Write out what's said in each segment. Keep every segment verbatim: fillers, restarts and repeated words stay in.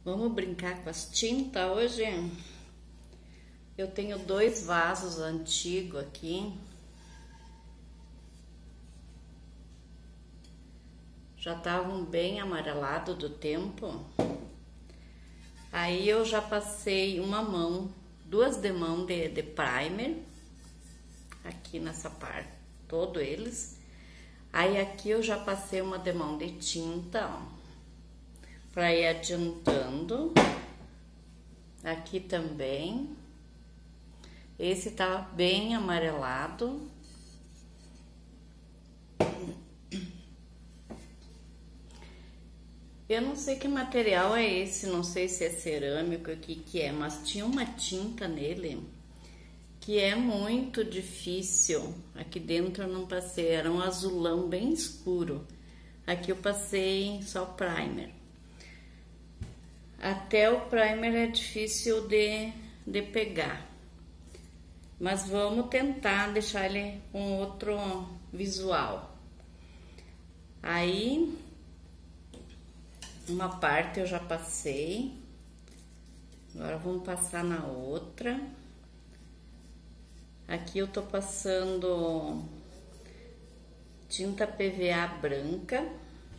Vamos brincar com as tintas hoje? Eu tenho dois vasos antigos aqui. Já estavam bem amarelados do tempo. Aí eu já passei uma mão, duas demãos de, de primer. Aqui nessa parte, todos eles. Aí aqui eu já passei uma demão de tinta, ó. Pra ir adiantando. Aqui também. Esse tá bem amarelado. Eu não sei que material é esse, não sei se é cerâmico, o que que é, mas tinha uma tinta nele que é muito difícil. Aqui dentro eu não passei, era um azulão bem escuro. Aqui eu passei só primer. Até o primer é difícil de, de pegar. Mas vamos tentar deixar ele com outro visual. Aí, uma parte eu já passei. Agora vamos passar na outra. Aqui eu tô passando tinta P V A branca.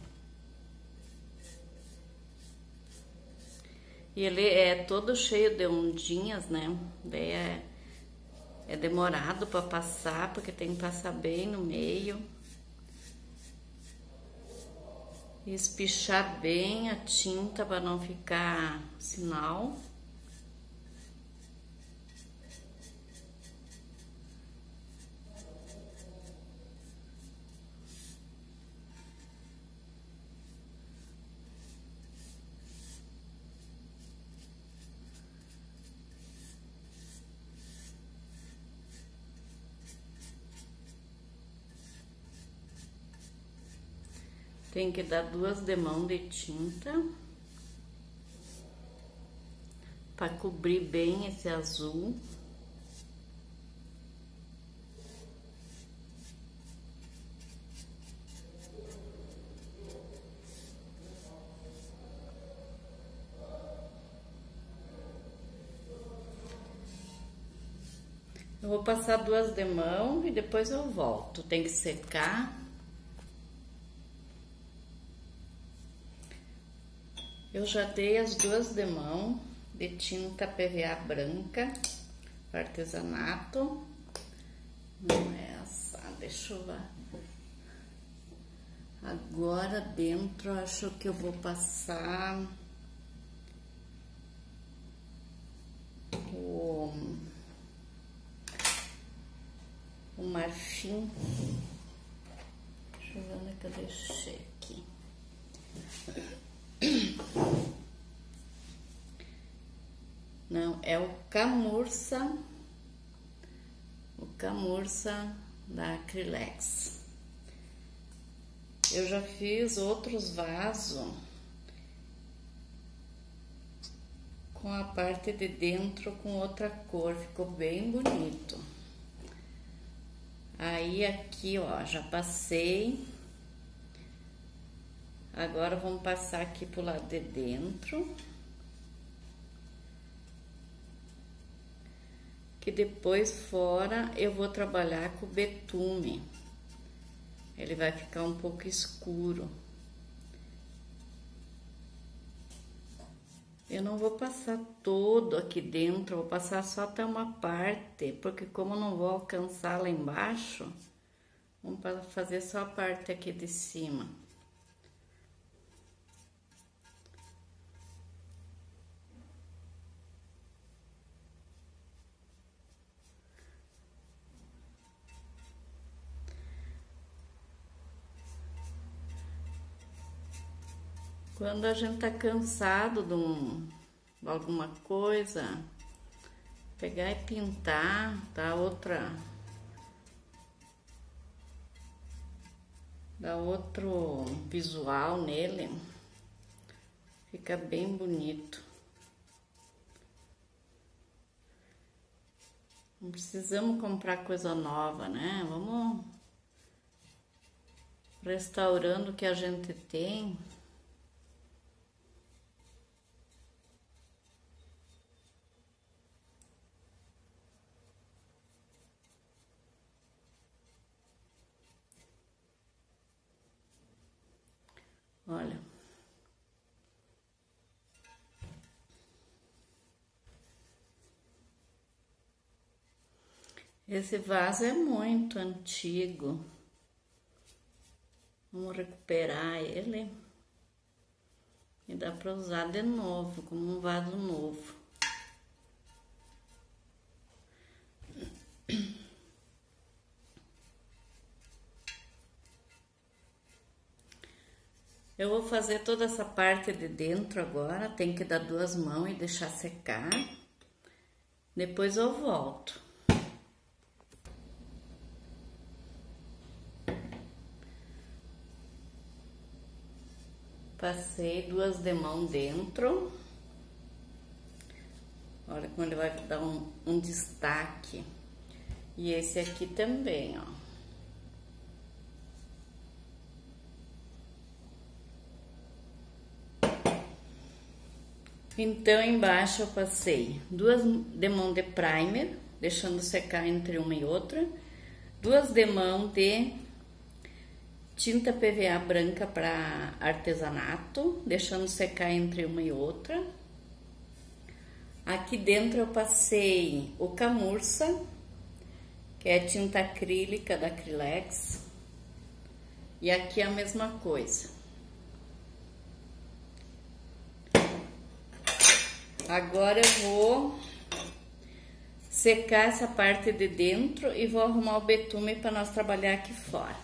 E ele é todo cheio de ondinhas, né? Daí é, é demorado para passar, porque tem que passar bem no meio. E espichar bem a tinta para não ficar sinal. Tem que dar duas demãos de tinta para cobrir bem esse azul. Eu vou passar duas demãos e depois eu volto. Tem que secar. Eu já dei as duas demãos de tinta P V A branca, artesanato. Não é essa, deixa eu ver. Agora dentro acho que eu vou passar o, o marfim. Deixa eu ver onde é que eu deixei aqui. Não, é o camurça, o camurça da Acrylex. Eu já fiz outros vasos com a parte de dentro com outra cor, ficou bem bonito. Aí aqui, ó, já passei. Agora vamos passar aqui pro lado de dentro. Que depois fora eu vou trabalhar com betume. Ele vai ficar um pouco escuro. Eu não vou passar todo aqui dentro, vou passar só até uma parte, porque como eu não vou alcançar lá embaixo, vamos fazer só a parte aqui de cima. Quando a gente tá cansado de, um, de alguma coisa, pegar e pintar, dar outra, dar outro visual nele, fica bem bonito. Não precisamos comprar coisa nova, né? Vamos restaurando o que a gente tem. Olha. Esse vaso é muito antigo. Vamos recuperar ele. E dá para usar de novo, como um vaso novo. Eu vou fazer toda essa parte de dentro agora. Tem que dar duas mãos e deixar secar. Depois eu volto. Passei duas demãos dentro. Olha como ele vai dar um, um destaque. E esse aqui também, ó. Então, embaixo eu passei duas demãos de primer, deixando secar entre uma e outra. Duas demãos de tinta P V A branca para artesanato, deixando secar entre uma e outra. Aqui dentro eu passei o Camurça, que é tinta acrílica da Acrylex. E aqui a mesma coisa. Agora eu vou secar essa parte de dentro e vou arrumar o betume para nós trabalhar aqui fora.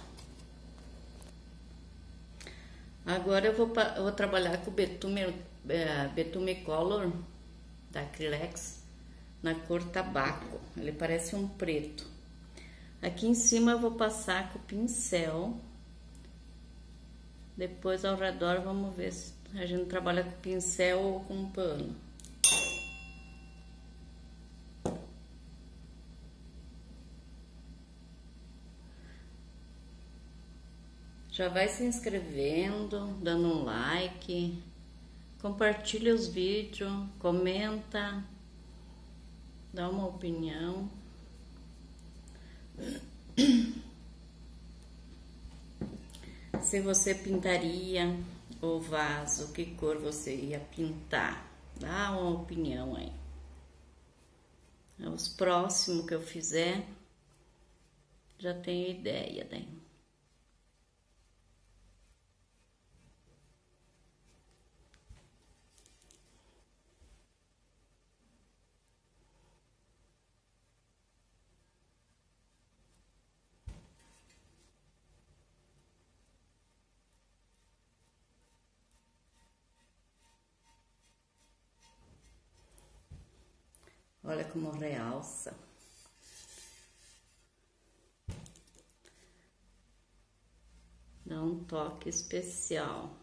Agora eu vou, eu vou trabalhar com o betume, é, betume color da Acrylex na cor tabaco. Ele parece um preto. Aqui em cima eu vou passar com o pincel. Depois ao redor vamos ver se a gente trabalha com pincel ou com pano. Já vai se inscrevendo, dando um like, compartilha os vídeos, comenta, dá uma opinião. Se você pintaria o vaso, que cor você ia pintar? Dá uma opinião aí. Os próximos que eu fizer, já tenho ideia daí. Olha como realça. Dá um toque especial.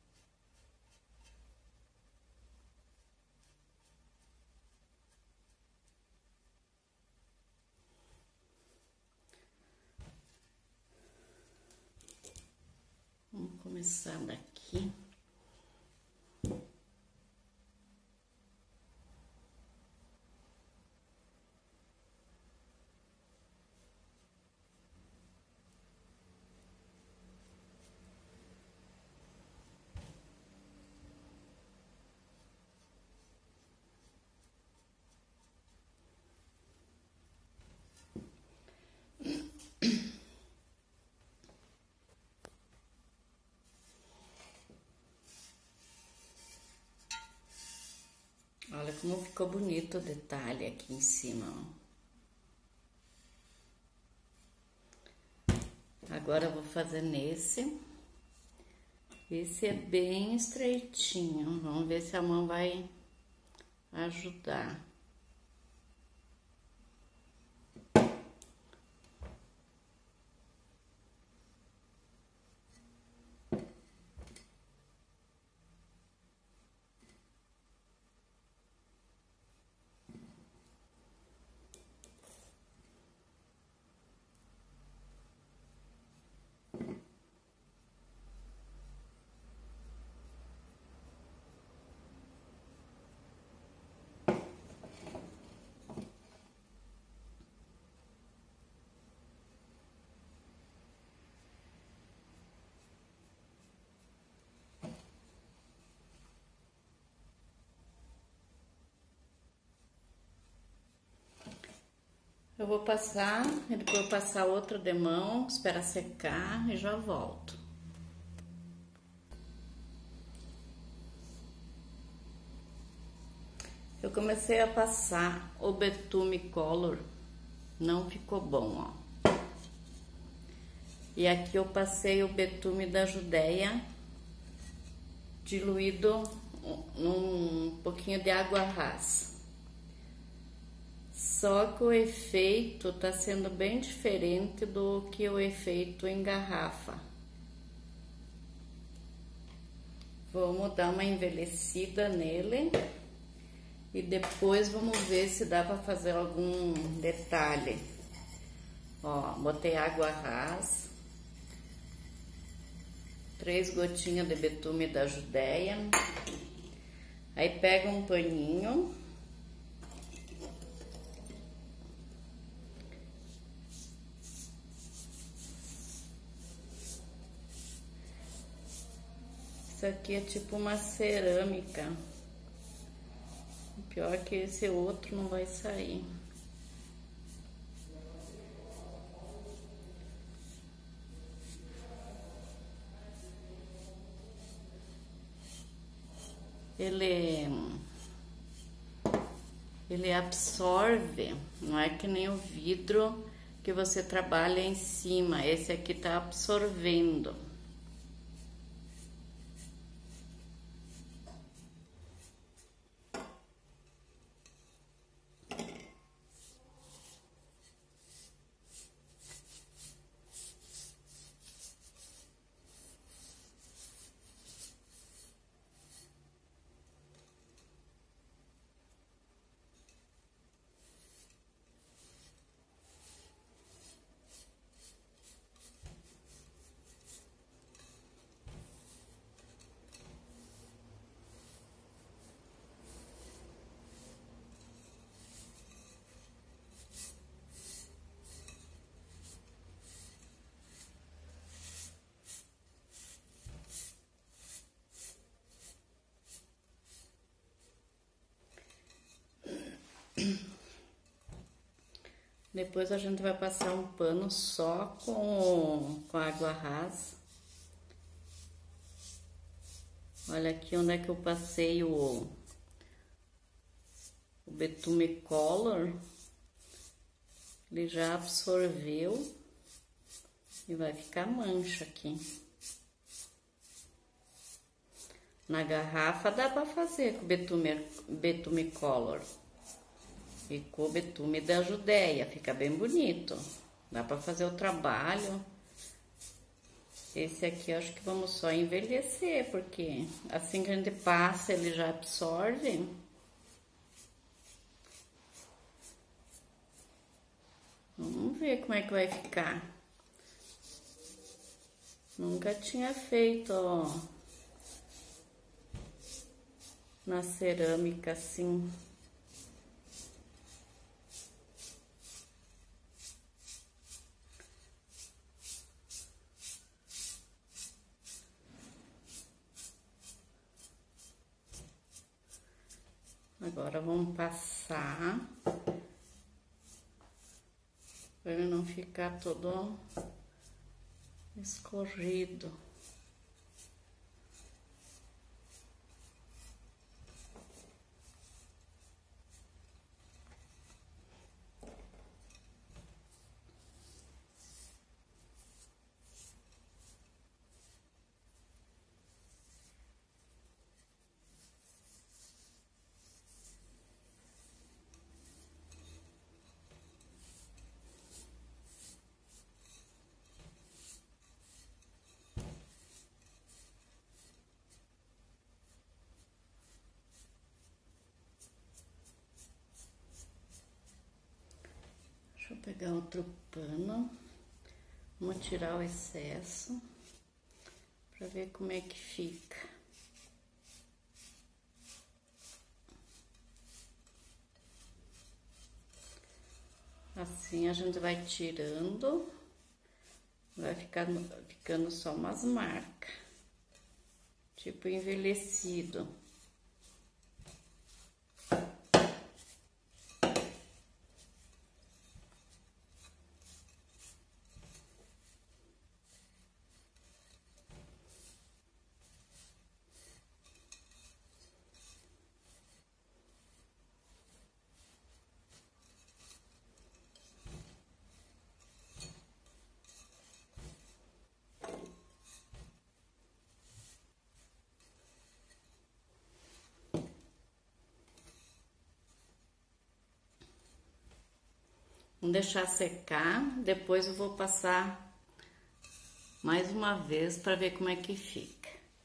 Vamos começar daqui. Olha como ficou bonito o detalhe aqui em cima, ó. Agora eu vou fazer nesse. Esse é bem estreitinho. Vamos ver se a mão vai ajudar. Eu vou passar, e depois eu passar outra demão, esperar secar e já volto. Eu comecei a passar o Betume Color, não ficou bom, ó. E aqui eu passei o Betume da Judéia, diluído num pouquinho de água rasa. Só que o efeito tá sendo bem diferente do que o efeito em garrafa. Vamos dar uma envelhecida nele. E depois vamos ver se dá para fazer algum detalhe. Ó, botei água rasa. Três gotinhas de betume da Judéia. Aí pega um paninho. Isso aqui é tipo uma cerâmica. Pior que esse outro não vai sair. Ele, ele absorve, não é que nem o vidro que você trabalha em cima. Esse aqui tá absorvendo. Depois a gente vai passar um pano só com, com água rasa. Olha aqui onde é que eu passei o, o Betume Color. Ele já absorveu e vai ficar mancha aqui. Na garrafa dá pra fazer com Betume, Betume Color. E com o Betume da Judéia, fica bem bonito. Dá pra fazer o trabalho. Esse aqui eu acho que vamos só envelhecer, porque assim que a gente passa ele já absorve. Vamos ver como é que vai ficar. Nunca tinha feito, ó, na cerâmica assim. Agora vamos passar para ele não ficar todo escorrido. Deixa eu pegar outro pano, vamos tirar o excesso, para ver como é que fica. Assim a gente vai tirando, vai ficar, ficando só umas marcas, tipo envelhecido. Vamos deixar secar, depois eu vou passar mais uma vez para ver como é que fica.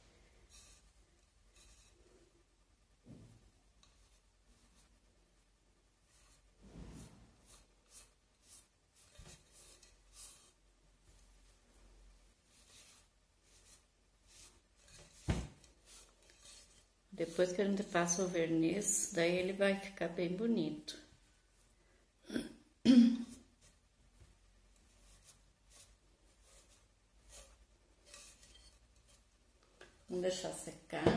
Depois que a gente passa o verniz, daí ele vai ficar bem bonito. Vamos deixar secar.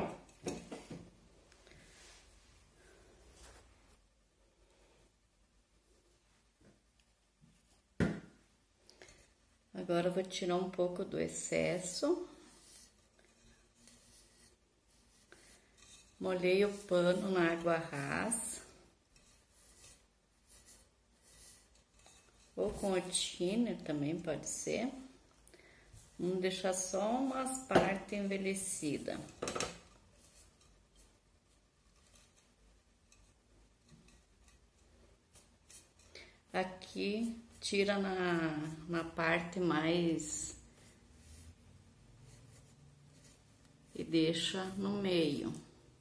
Agora eu vou tirar um pouco do excesso. Molhei o pano na água rasa. Ou com o thinner também pode ser. Vamos deixar só umas partes envelhecidas. Aqui, tira na, na parte mais... e deixa no meio.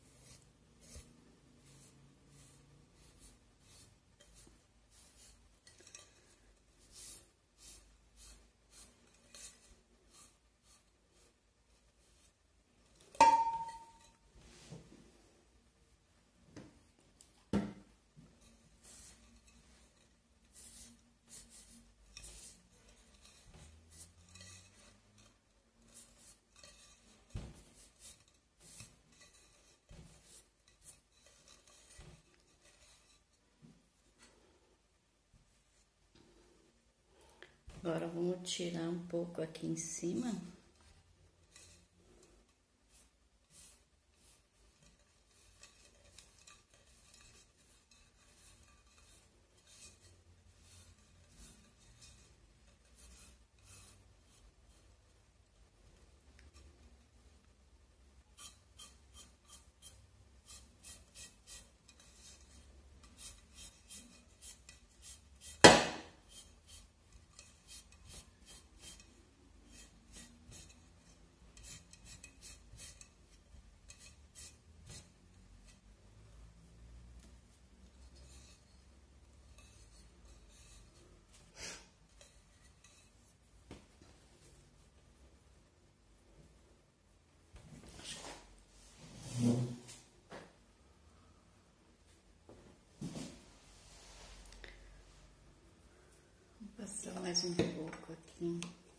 Agora, vamos tirar um pouco aqui em cima. Passar mais um pouco aqui.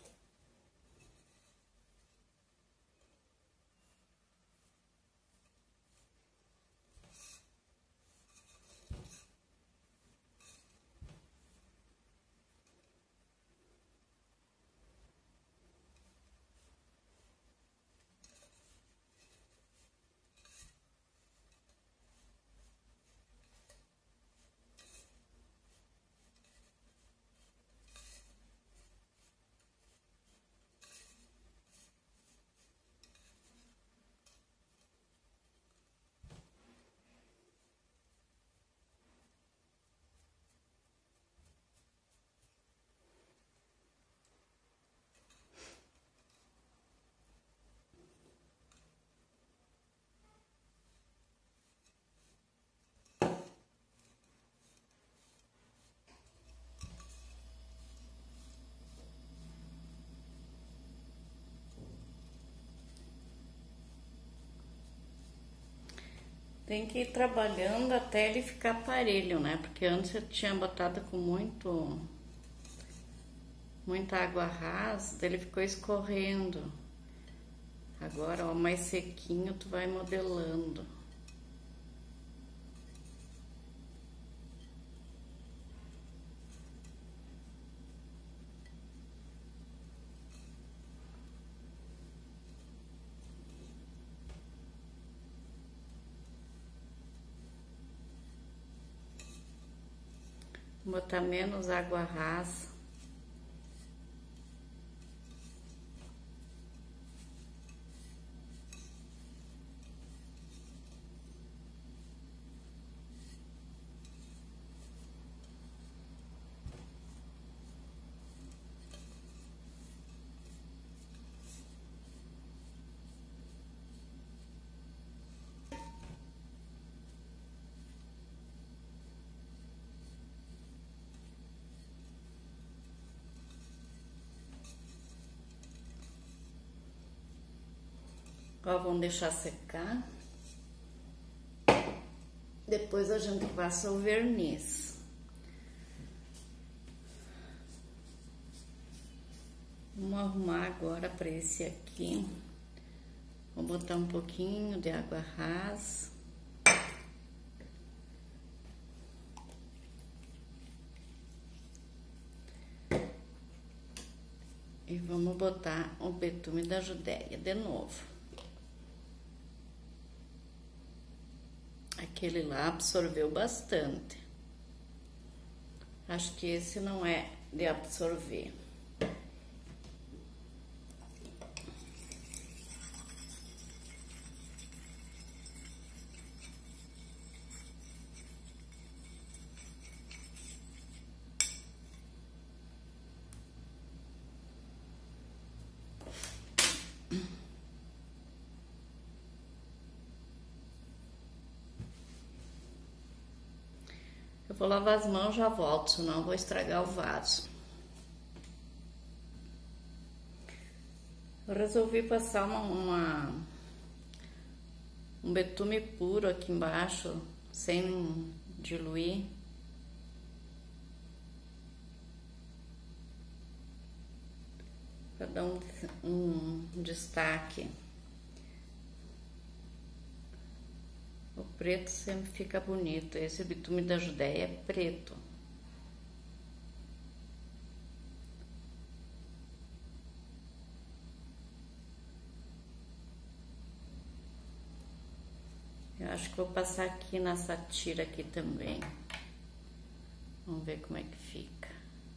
Tem que ir trabalhando até ele ficar parelho, né? Porque antes eu tinha botado com muito... muita água rasa, ele ficou escorrendo. Agora, ó, mais sequinho, tu vai modelando. Botar menos água rasa. Ó, vamos deixar secar. Depois a gente passa o verniz. Vamos arrumar agora para esse aqui. Vou botar um pouquinho de água rasa. E vamos botar o betume da Judéia de novo. Aquele lá absorveu bastante. Acho que esse não é de absorver. Eu vou lavar as mãos, já volto, senão eu vou estragar o vaso. Eu resolvi passar uma, uma, um betume puro aqui embaixo, sem diluir. Para dar um, um destaque. O preto sempre fica bonito. Esse betume da Judéia é preto. Eu acho que vou passar aqui nessa tira aqui também. Vamos ver como é que fica.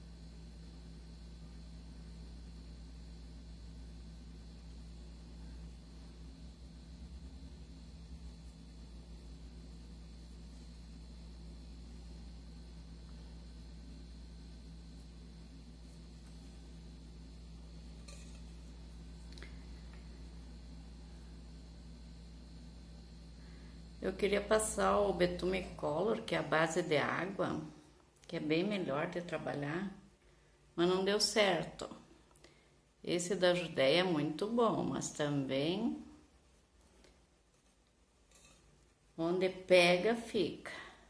Eu queria passar o betume color, que é a base de água, que é bem melhor de trabalhar, mas não deu certo. Esse da Judéia é muito bom, mas também onde pega, fica.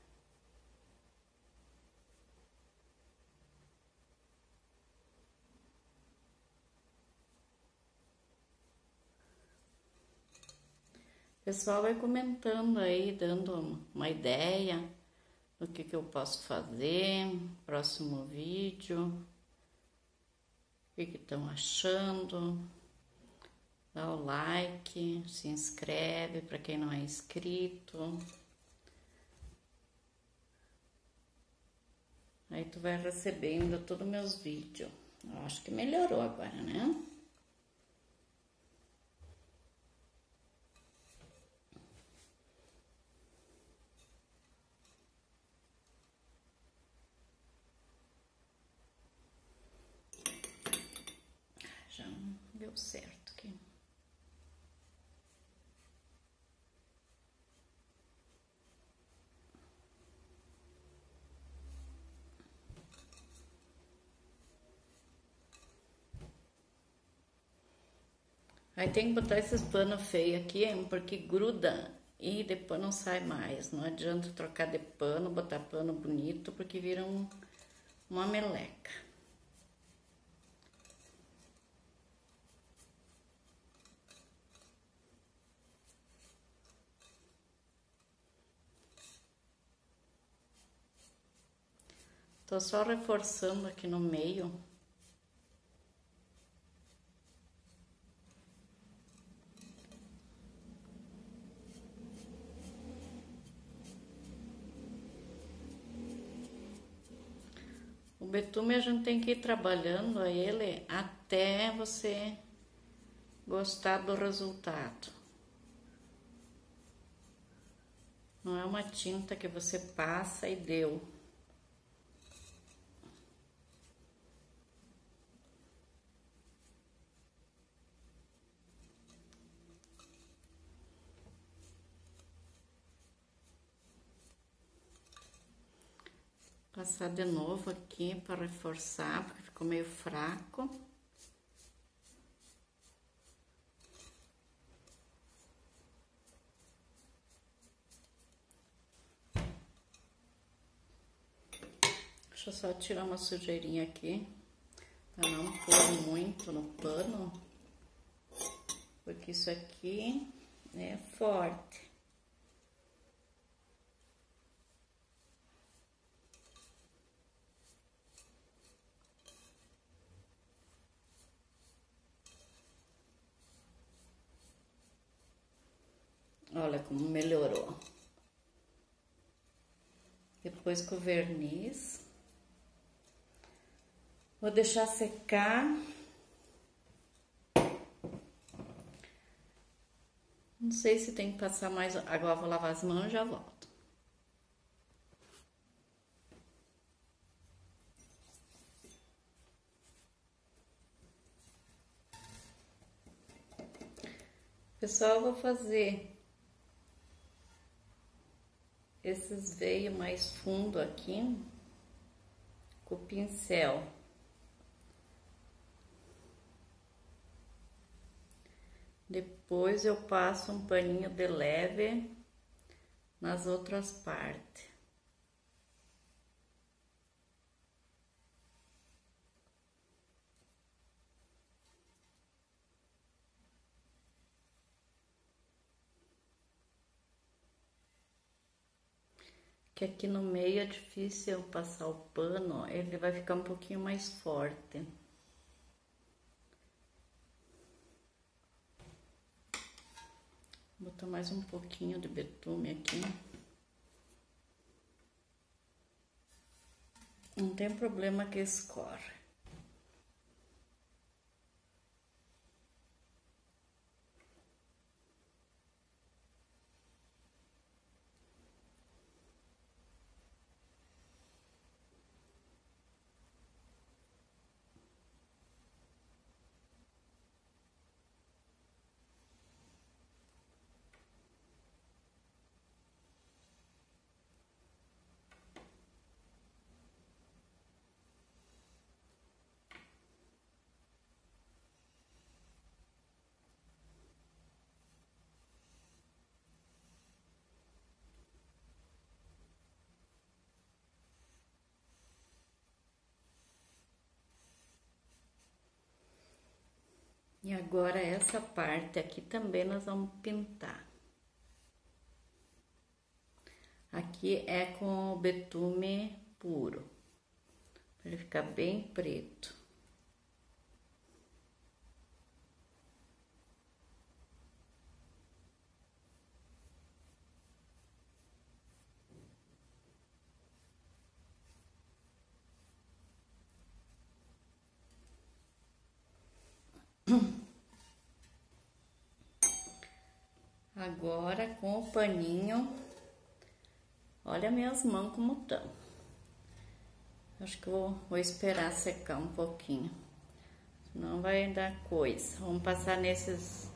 O pessoal vai comentando aí, dando uma ideia do que que eu posso fazer, próximo vídeo, o que que estão achando. Dá o like, se inscreve para quem não é inscrito. Aí tu vai recebendo todos os meus vídeos. Eu acho que melhorou agora, né? Já deu certo aqui. Aí tem que botar esses panos feios aqui, porque gruda e depois não sai mais. Não adianta trocar de pano, botar pano bonito, porque vira um, uma meleca. Tô só reforçando aqui no meio. O betume a gente tem que ir trabalhando ele até você gostar do resultado. Não é uma tinta que você passa e deu. Passar de novo aqui para reforçar, porque ficou meio fraco. Deixa eu só tirar uma sujeirinha aqui, pra não pôr muito no pano, porque isso aqui é forte. Olha como melhorou. Depois com o verniz. Vou deixar secar. Não sei se tem que passar mais. Agora vou lavar as mãos e já volto. Pessoal, eu vou fazer esses veios mais fundo aqui com o pincel. Depois eu passo um paninho de leve nas outras partes. Que aqui no meio é difícil eu passar o pano, ele vai ficar um pouquinho mais forte. Vou botar mais um pouquinho de betume aqui. Não tem problema que escorre. E agora essa parte aqui também nós vamos pintar. Aqui é com o betume puro, para ele ficar bem preto. Agora com o paninho, olha minhas mãos como estão. Acho que eu vou, vou esperar secar um pouquinho, senão vai dar coisa. Vamos passar nesses,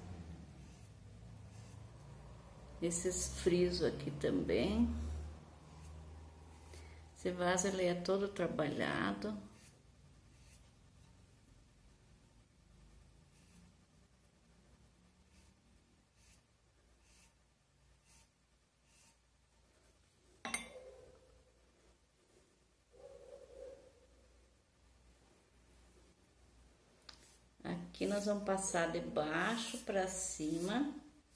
nesses frisos aqui também. Esse vaso ele é todo trabalhado. Aqui nós vamos passar de baixo para cima.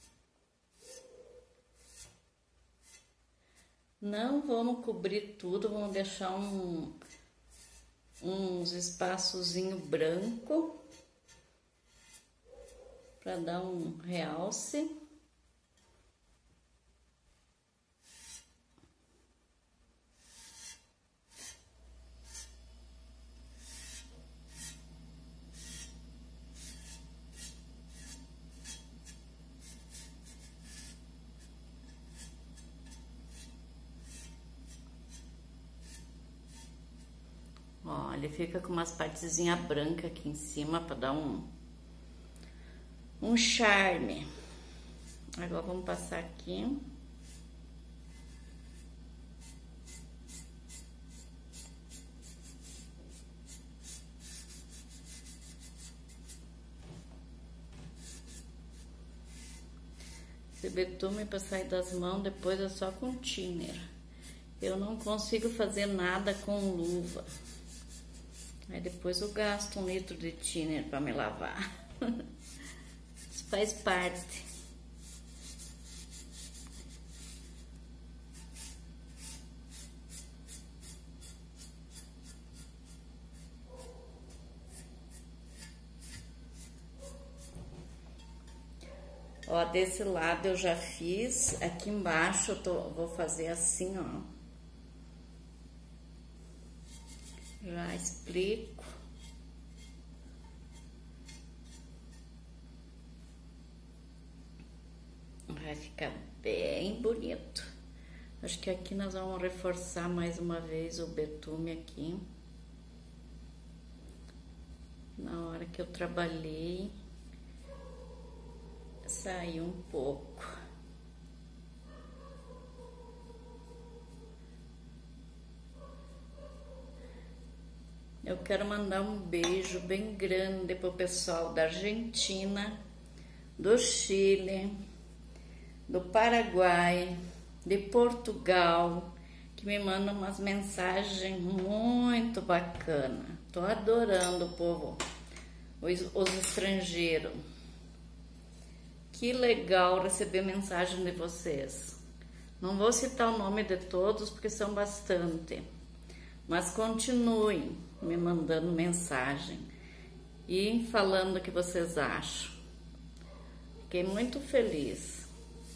Não vamos cobrir tudo, vamos deixar um, uns espaçozinho branco para dar um realce. Ó, ele fica com umas partezinhas brancas aqui em cima para dar um, um charme. Agora vamos passar aqui. Esse betume para sair das mãos depois é só com thinner. Eu não consigo fazer nada com luva. Aí depois eu gasto um litro de thinner para me lavar. Isso faz parte. Ó, desse lado eu já fiz. Aqui embaixo eu tô, vou fazer assim, ó. Já explico. Vai ficar bem bonito. Acho que aqui nós vamos reforçar mais uma vez o betume aqui. Na hora que eu trabalhei, saiu um pouco. Eu quero mandar um beijo bem grande pro pessoal da Argentina, do Chile, do Paraguai, de Portugal, que me mandam umas mensagens muito bacanas. Tô adorando o povo, os, os estrangeiros. Que legal receber mensagem de vocês. Não vou citar o nome de todos porque são bastante, mas continuem me mandando mensagem e falando o que vocês acham. Fiquei muito feliz.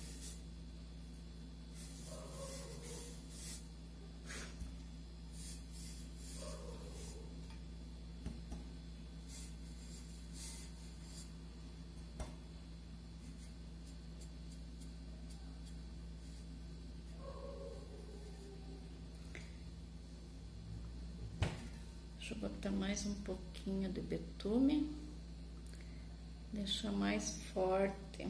Deixa eu botar mais um pouquinho de betume, deixar mais forte.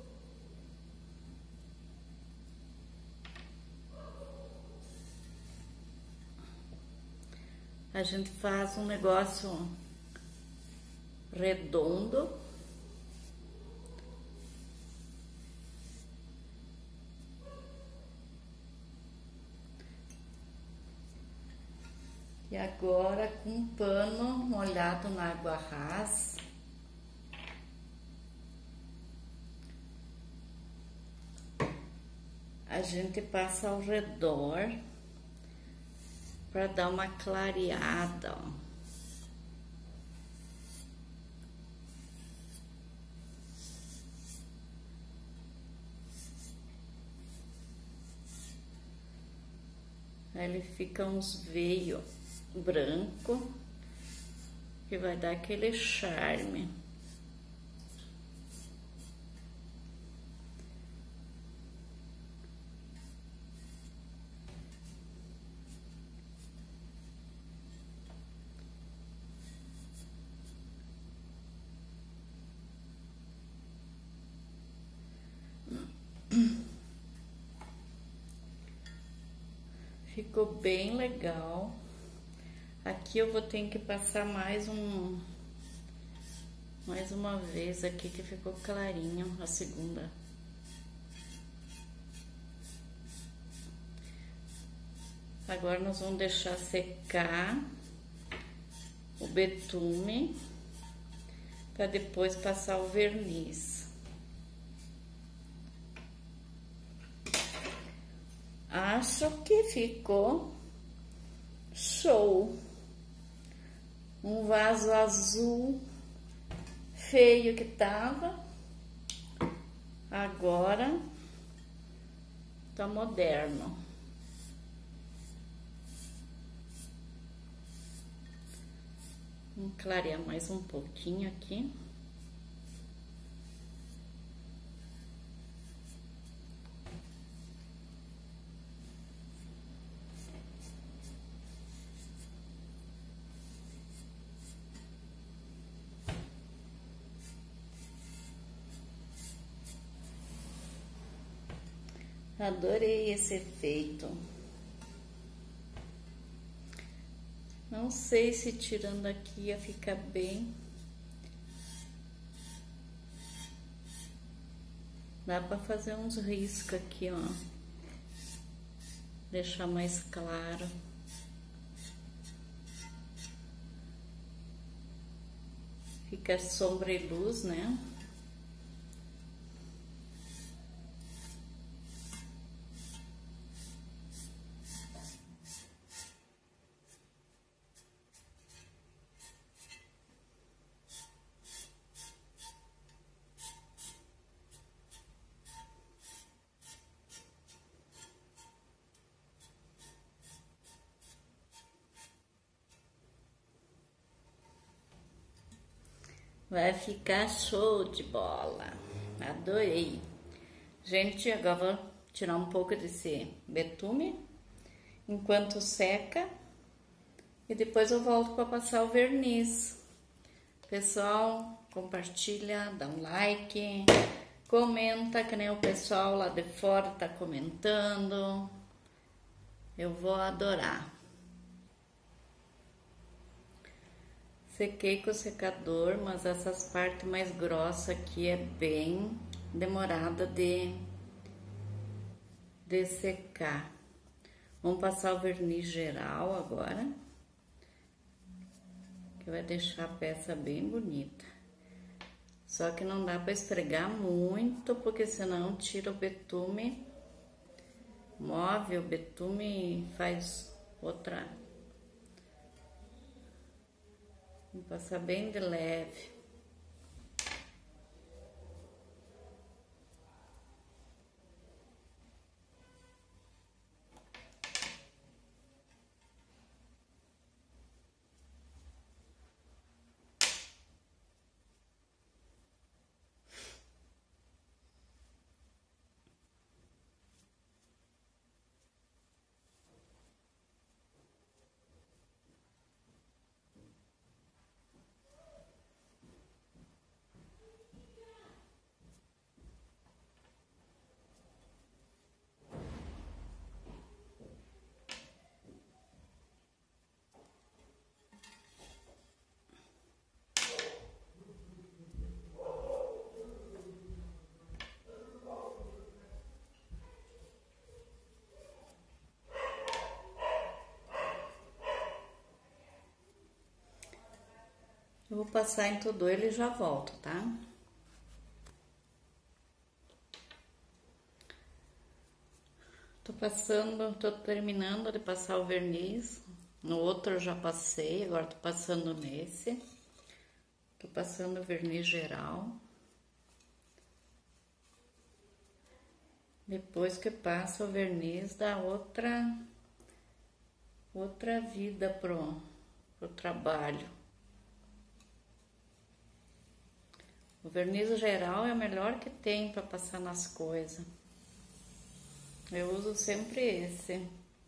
A gente faz um negócio redondo. E agora, com um pano molhado na água rasa, a gente passa ao redor para dar uma clareada, ó. Aí ele fica uns veios branco, que vai dar aquele charme. Ficou bem legal. Aqui eu vou ter que passar mais um, mais uma vez aqui que ficou clarinho a segunda. Agora nós vamos deixar secar o betume para depois passar o verniz. Acho que ficou show. Um vaso azul feio que tava, agora tá moderno. Vamos clarear mais um pouquinho aqui. Adorei esse efeito. Não sei se tirando aqui ia ficar bem. Dá pra fazer uns riscos aqui, ó. deixar mais claro. Fica sombra e luz, né? Vai ficar show de bola. Adorei. Gente, agora vou tirar um pouco desse betume enquanto seca e depois eu volto para passar o verniz. Pessoal, compartilha, dá um like, comenta, que nem o pessoal lá de fora tá comentando. Eu vou adorar. Sequei com o secador, mas essas partes mais grossas aqui é bem demorada de, de secar. Vamos passar o verniz geral agora, que vai deixar a peça bem bonita. Só que não dá para esfregar muito, porque senão tira o betume, move o betume e faz outra. Vou passar bem de leve. Eu vou passar em todo ele e já volto, tá? Tô passando, tô terminando de passar o verniz. No outro eu já passei, agora tô passando nesse. Tô passando o verniz geral. Depois que passa o verniz, dá outra, outra vida pro, pro trabalho. O verniz geral é o melhor que tem para passar nas coisas. Eu uso sempre esse.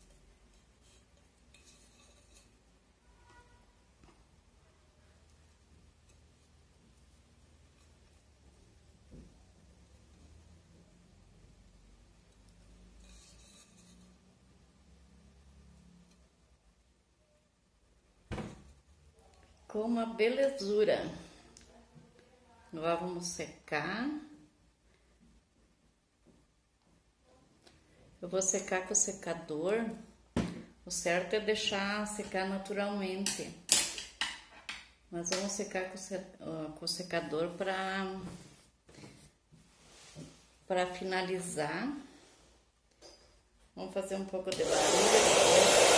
Ficou uma belezura. Agora vamos secar. Eu vou secar com o secador. O certo é deixar secar naturalmente. Mas vamos secar com o secador para para finalizar. Vamos fazer um pouco de barulho.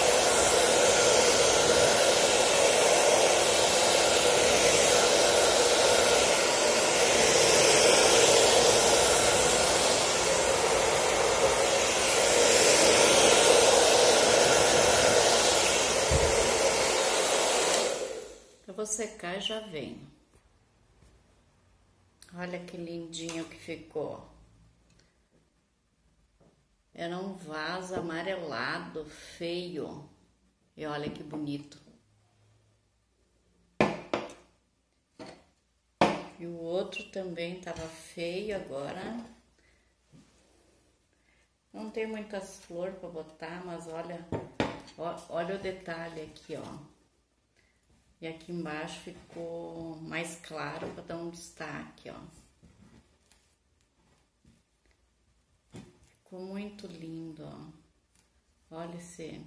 Vou secar e já venho. Olha que lindinho que ficou. Era um vaso amarelado, feio. E olha que bonito. E o outro também tava feio agora. Não tem muitas flores para botar, mas olha, olha o detalhe aqui, ó. E aqui embaixo ficou mais claro para dar um destaque, ó. Ficou muito lindo, ó. Olha esse.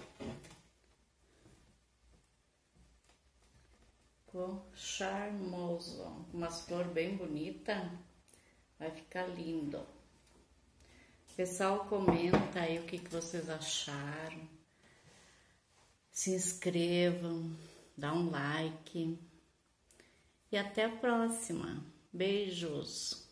Ficou charmoso. Umas flores bem bonitas. Vai ficar lindo. Pessoal, comenta aí o que, que vocês acharam. Se inscrevam, dá um like. E até a próxima. Beijos.